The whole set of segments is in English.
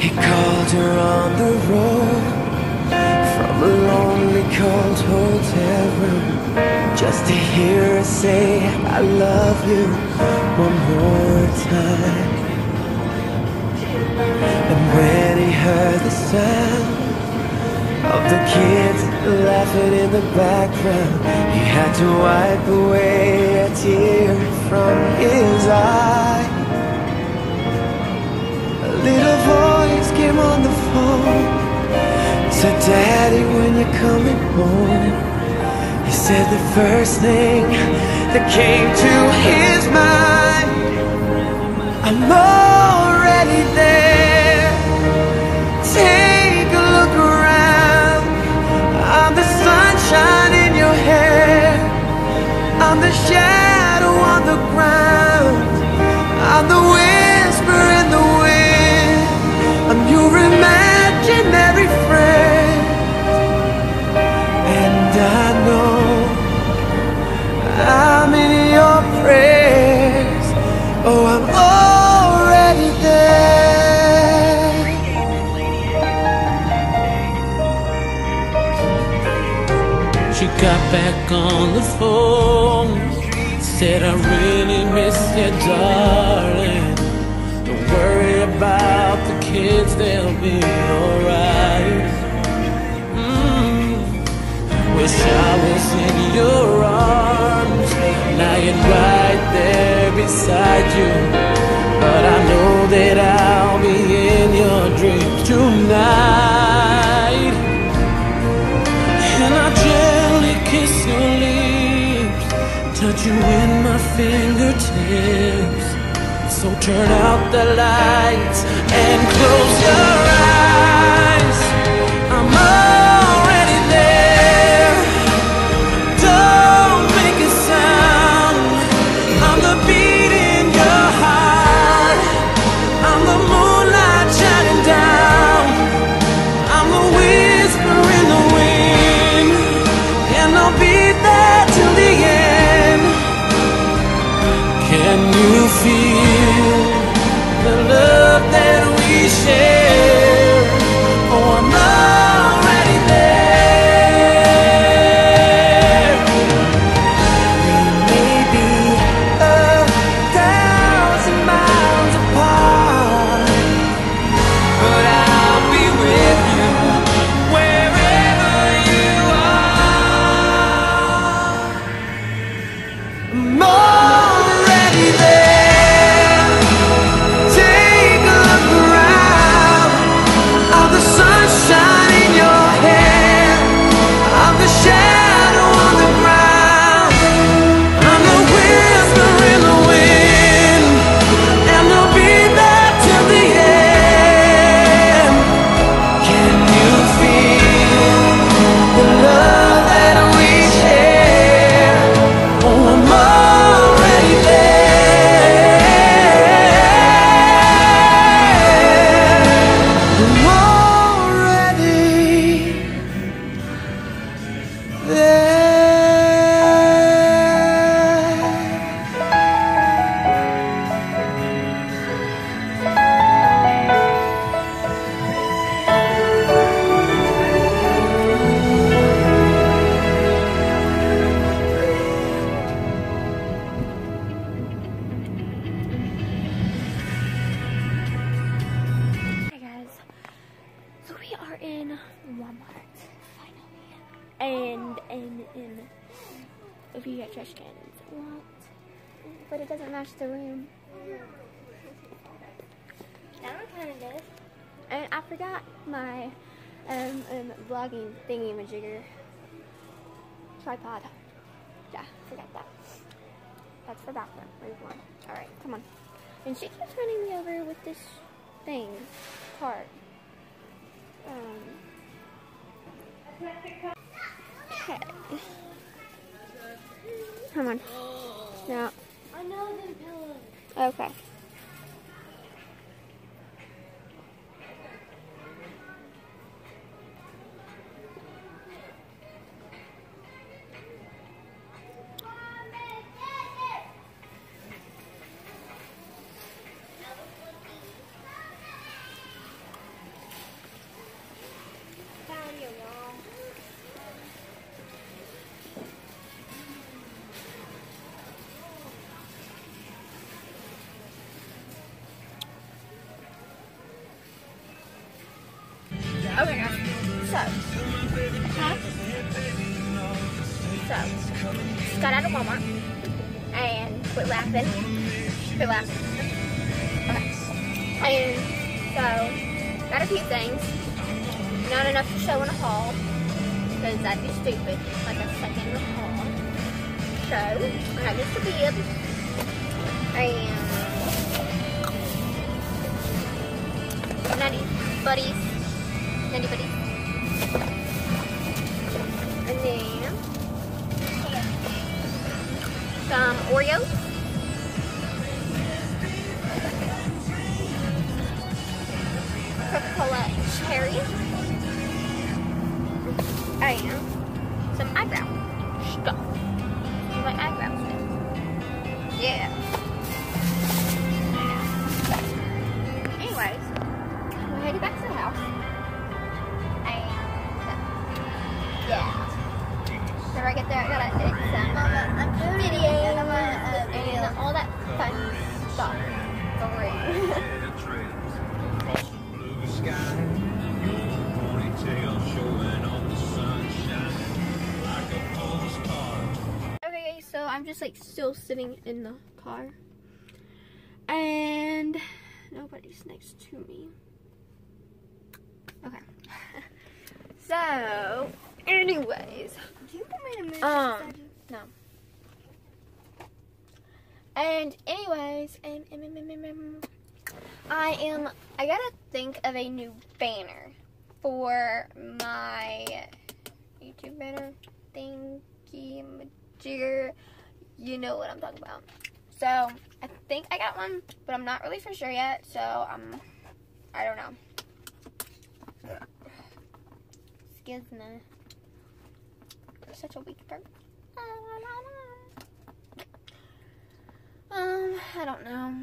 He called her on the road from a lonely cold hotel room, just to hear her say I love you one more time. And when he heard the sound of the kids laughing in the background, he had to wipe away a tear from his eye. A little voice came on the phone, said, Daddy, when you're coming home? He said the first thing that came to his mind, I'm already there. Take a look around. I'm the sunshine in your hair, I'm the shadow on the ground, I'm the whisper in the wind, I'm your imaginary friend. And I know I'm in your prayers. Oh, I'm already there. She got back on the phone, said I really miss you, darling. Don't worry about the kids, they'll be alright. Wish I was in your arms, lying right there beside you. But I know that I'll be in your dreams tonight. And I gently kiss your lips, touch you in my fingertips. So turn out the lights and close your eyes. I'm already there. Don't make a sound. I'm the beat in your heart, I'm the moonlight shining down, I'm the whisper in the wind, and I'll be there till the end. Can you feel the love that we share? Oh, I'm already there. We may be 1,000 miles apart, But I'll be with you wherever you are. I'm already there. Take a look around. I'm the sunshine in your hair, I'm the shadow on the ground, I'm the whisper in the wind, and I'll be there till the end. Can you feel the love that we share? Oh, I'm already there. I'm already there. Hi guys, so we are in Walmart finally, and if you get trash cans, what? But it doesn't match the room. That one kind of does. And I forgot my vlogging thingy-majigger tripod. Yeah, forgot that. That's for bathroom. Where's one? All right, come on. And she keeps running me over with this thing, cart. Okay. Come on. No. I know them pillows. Okay. Okay, guys. So, just got out of Walmart and quit laughing. Quit laughing. Okay. And so, got a few things. Not enough to show in a haul, because that'd be stupid. Like a second haul. So, I got just a bib. And Nutty Buddies. And then some Oreos. Coca-Cola cherry. And some eyebrow stuff. My eyebrows. Yeah. Anyways, we're heading back to the house. And yeah. Whenever I get there, I gotta edit some videos and all that fun stuff. For real. Okay, so I'm just like still sitting in the car. And nobody's next to me. Okay. So, anyways. Do you want me to move No. And anyways, I gotta think of a new banner for my YouTube banner thingy majigger. You know what I'm talking about. So I think I got one, but I'm not really for sure yet. So I don't know. Excuse me. You're such a weak person. I don't know.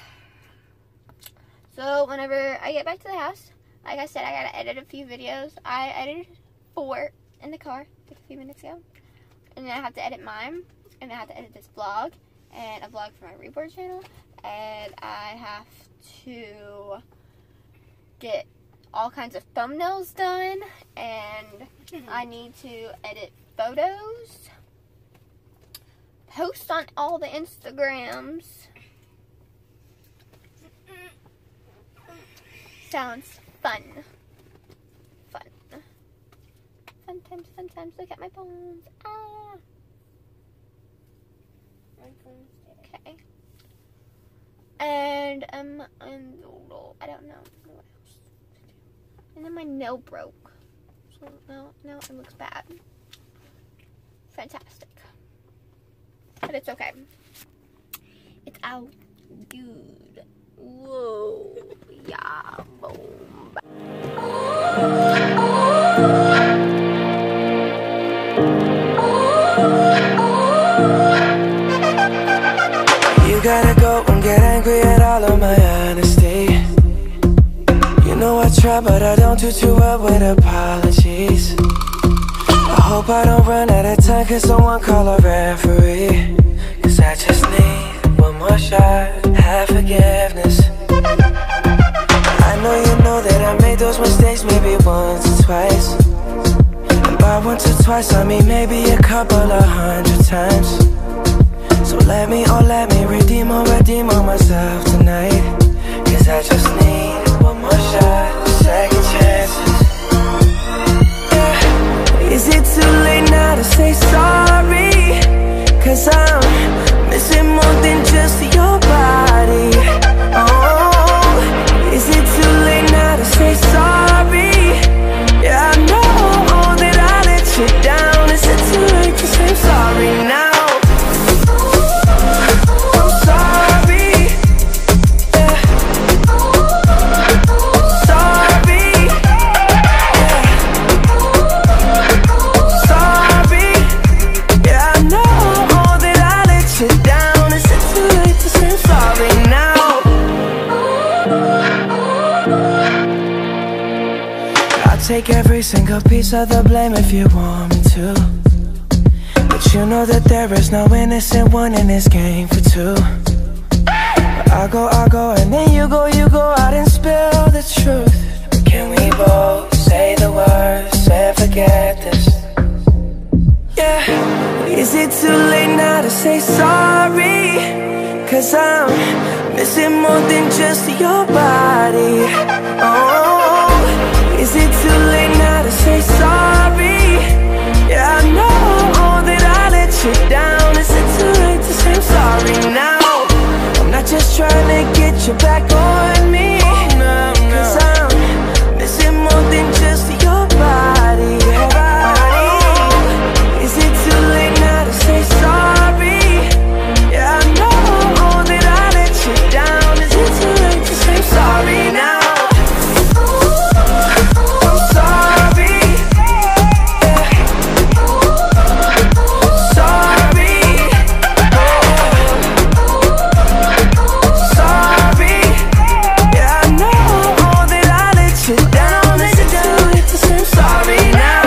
So whenever I get back to the house, like I said, I gotta edit a few videos. I edited 4 in the car like a few minutes ago. And then I have to edit mine. And I have to edit this vlog. And a vlog for my Reborn Channel. And I have to get all kinds of thumbnails done. And I need to edit photos. Post on all the Instagrams. Sounds fun. Fun. Fun times, fun times. Look at my bones. Ah. Okay. And I don't know what else to do. And then my nail broke. So now it looks bad. Fantastic. But it's okay. It's all good. Whoa. Yeah. Boom. You gotta go and get angry at all of my honesty. You know I try, but I don't do too well with apologies. I hope I don't run out of time, cause someone call a referee. Cause I just need one more shot, have forgiveness. I know you know that I made those mistakes maybe once or twice. And by once or twice I mean maybe a couple of 100 times. So let me redeem on myself tonight. Cause I just need one more shot, second chances. Is it too late now to say sorry? Cause I'm missing more than just your body. Oh, is it too late now to say sorry? Yeah, I know that I let you down. Is it too late to say sorry now? Take every single piece of the blame if you want me to. But you know that there is no innocent one in this game for two. But I go, and then you go out and spill the truth. But can we both say get this. Yeah. Is it too late now to say sorry? 'Cause I'm missing more than just your body. Oh, is it too late now to say sorry? Yeah, I know that I let you down. Is it too late to say I'm sorry now? I'm not just trying to get you back on me, 'cause I'm missing more than just your body. Is it too late now to say sorry? Yeah, I know that I let you down. Is it too late to say I'm sorry now? I'm sorry. Yeah. Sorry. Sorry. Yeah, I know that I let you down. Is it too late to say I'm sorry now?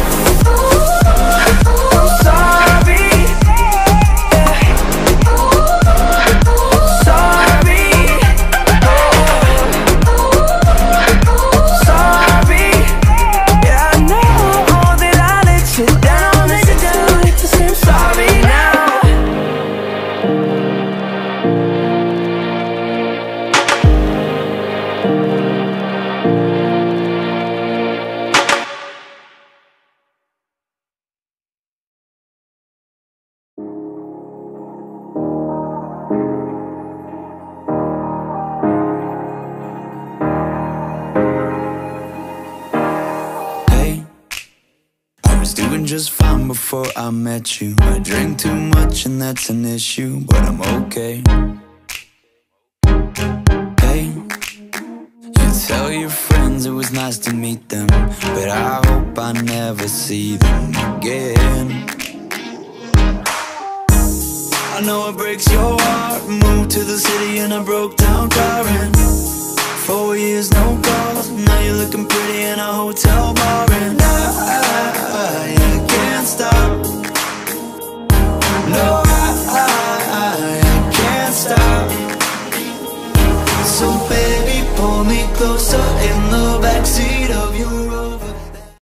I'm sorry. Yeah. Sorry. Sorry. Yeah, I know that I let you down. Is it too late to say I'm sorry now? Hey, I was doing just fine before I met you. I drink too much and that's an issue, but I'm okay. Hey, you tell your friends it was nice to meet them, but I hope I never see them again. I know it breaks your heart. Moved to the city in a broke down car and 4 years no calls. Now you're looking pretty in a hotel bar, and I can't stop. No, I can't stop. So baby, pull me closer in the back.